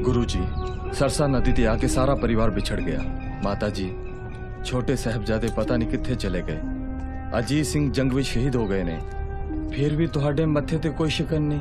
गुरुजी, सरसा नदी ते आके सारा परिवार बिछड़ गया। माता जी, छोटे साहिबजादे पता नहीं कित्थे चले गए। अजीत सिंह जंग में शहीद हो गए ने, फिर भी तुहाडे मत्थे ते कोई शिकन नहीं।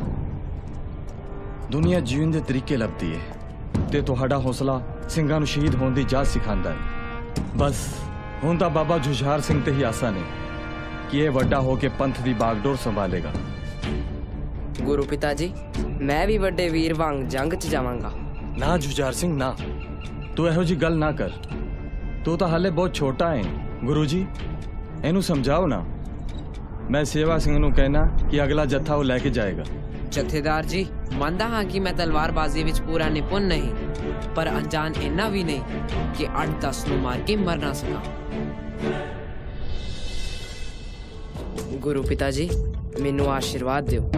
दुनिया जीवन दे तरीके लभदी है ते तुहाडा हौसला ਸਿੰਘਾਂ ਨੂੰ शहीद होने की जाच सिखांदा है। बस हुण तां बाबा जुझार सिंह ते ही आसा ने कि ये वड्डा होके पंथ दी बागडोर संभालेगा। गुरु पिताजी, मैं भी वड्डे वीर वांग जंग च जावांगा। ना जुझार सिंह ना, तू इहो जी गल ना कर। तू तो हाले बहुत छोटा है। गुरु जी, इनू समझाओ ना। मैं सेवा सिंह नू कहना कि अगला जत्था वो लैके जाएगा। जथेदार जी, ਮੰਨਦਾ ਹਾਂ ਕਿ मैं तलवारबाजी ਵਿੱਚ पूरा निपुण नहीं, पर अनजान इन्ना भी नहीं कि 8-10 ਨੂੰ मार के मर ना सका। गुरु पिताजी, मैनू आशीर्वाद दियो।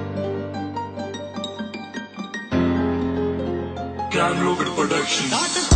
Production.